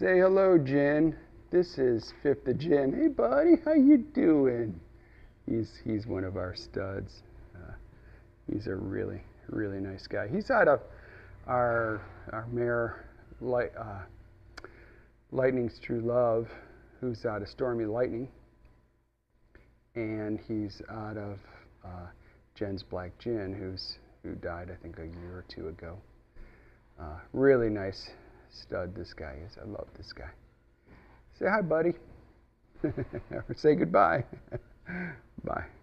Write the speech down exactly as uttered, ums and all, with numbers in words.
Say hello, Jen. This is Fifth of Jen. Hey, buddy, how you doing? He's he's one of our studs. Uh, he's a really really nice guy. He's out of our our mare, light, uh, Lightning's True Love, who's out of Stormy Lightning, and he's out of uh, Jen's Black Gin, who's who died I think a year or two ago. Uh, really nice stud this guy is. I love this guy. Say hi, buddy. Or say goodbye. Bye.